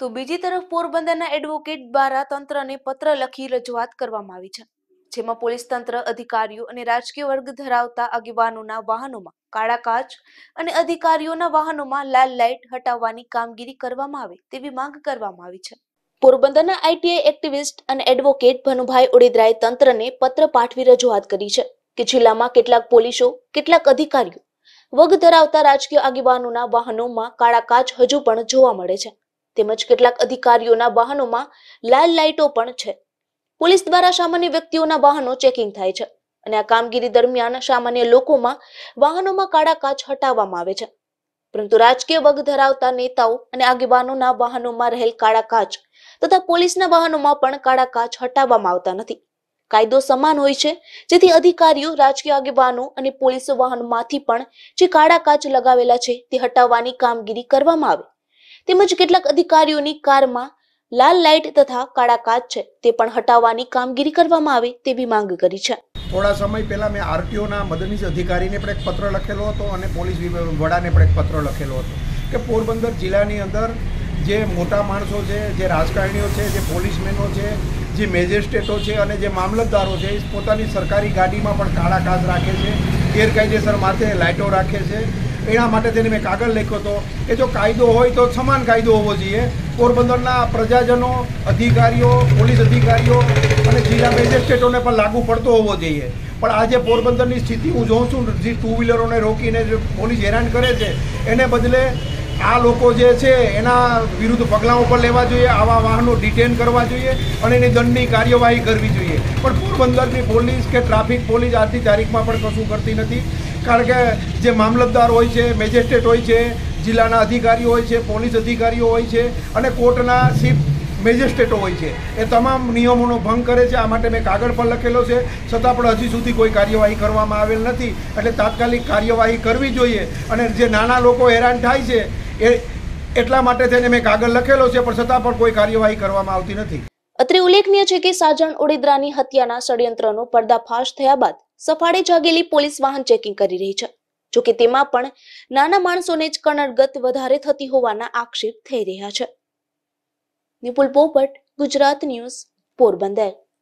તો બીજી તરફ પોરબંદરના એડવોકેટ દ્વારા તંત્રને પત્ર લખી રજૂઆત કરવામાં આવી છે, જેમાં પોલીસ તંત્ર અધિકારીઓ અને રાજકીય વર્ગ ધરાવતા આગેવાનોના વાહનોમાં કાળા કાચ અને અધિકારીઓના વાહનોમાં લાલ લાઇટ હટાવવાની કામગીરી કરવામાં આવે તેવી માંગ કરવામાં આવી છે। પોરબંદરના આઈટીઆઈ એક્ટિવિસ્ટ અને એડવોકેટ ભનુભાઈ ઓડેદરાએ તંત્રને પત્ર પાઠવી રજૂઆત કરી છે કે જિલ્લામાં કેટલાક પોલીસો, કેટલાક અધિકારીઓ, વગ ધરાવતા રાજકીય આગેવાનોના વાહનોમાં કાળા કાચ હજુ પણ જોવા મળે છે, તેમજ કેટલાક અધિકારીઓના વાહનોમાં લાલ લાઇટો પણ છે। પોલીસ દ્વારા સામાન્ય વ્યક્તિઓના વાહનો ચેકિંગ થાય છે અને આ કામગીરી દરમિયાન સામાન્ય લોકોમાં વાહનોમાં કાળા કાચ હટાવવામાં આવે છે, પરંતુ રાજકીય વગ ધરાવતા નેતાઓ અને આગેવાનોના વાહનોમાં રહેલ કાળા કાચ તથા પોલીસના વાહનોમાં પણ કાળા કાચ હટાવવામાં આવતા નથી। કાયદો સમાન હોય છે, જેથી અધિકારીઓ, રાજકીય આગેવાનો અને પોલીસ વાહનોમાંથી પણ જે કાળા કાચ લગાવેલા છે તે હટાવવાની કામગીરી કરવામાં આવે, તેમજ કેટલાક અધિકારીઓની કારમાં લાલ લાઇટ તથા કાળા કાચ છે તે પણ હટાવવાની કામગીરી કરવામાં આવે તેવી માંગ કરી છે। થોડા સમય પહેલા મેં આરટીઓના મદદનીશ અધિકારીને પણ એક પત્ર લખેલો હતો અને પોલીસ વડાને પણ એક પત્ર લખેલો હતો કે પોરબંદર જિલ્લાની અંદર જે મોટા માણસો છે, જે રાજકારણીઓ છે, જે પોલીસમેનો છે, જે મેજિસ્ટ્રેટો છે અને જે મામલતદારો છે, એ પોતાની સરકારી ગાડીમાં પણ કાળા કાચ રાખે છે, ગેરકાયદેસર માથે લાઇટો રાખે છે। એના માટે તેને મેં કાગળ લખ્યો હતો કે જો કાયદો હોય તો સમાન કાયદો હોવો જોઈએ। પોરબંદરના પ્રજાજનો, અધિકારીઓ, પોલીસ અધિકારીઓ અને જિલ્લા મેજિસ્ટ્રેટોને પણ લાગુ પડતો હોવો જોઈએ। પણ આજે પોરબંદરની સ્થિતિ હું જોઉં છું, જે ટુ વ્હીલરોને રોકીને જે પોલીસ હેરાન કરે છે એને બદલે આ લોકો જે છે એના વિરુદ્ધ પગલાં પણ લેવા જોઈએ, આવા વાહનો ડિટેન કરવા જોઈએ અને એની દંડની કાર્યવાહી કરવી જોઈએ। પણ પોરબંદરની પોલીસ કે ટ્રાફિક પોલીસ આજની તારીખમાં પણ કશું કરતી નથી, કારણ કે જે મામલતદાર હોય છે, મેજિસ્ટ્રેટ હોય છે, જિલ્લાના અધિકારીઓ હોય છે, પોલીસ અધિકારીઓ હોય છે અને કોર્ટના ચીફ મેજિસ્ટ્રેટો હોય છે, એ તમામ નિયમોનો ભંગ કરે છે। આ માટે મેં કાગળ પણ લખેલો છે, છતાં પણ હજી સુધી કોઈ કાર્યવાહી કરવામાં આવેલ નથી। એટલે તાત્કાલિક કાર્યવાહી કરવી જોઈએ અને જે નાના લોકો હેરાન થાય છે એ એટલા માટે થઈને મેં કાગળ લખેલો છે, પણ છતાં પણ કોઈ કાર્યવાહી કરવામાં આવતી નથી। અત્રે ઉલ્લેખનીય છે કે સાજણ ઓડેદરાની હત્યાના ષડયંત્રનો પર્દાફાશ થયા બાદ સફાળે જાગેલી પોલીસ વાહન ચેકિંગ કરી રહી છે, જોકે તેમાં પણ નાના માણસોને જ કનડગત વધારે થતી હોવાના આક્ષેપ થઈ રહ્યા છે। નિપુલ પોપટ, ગુજરાત ન્યૂઝ, પોરબંદર।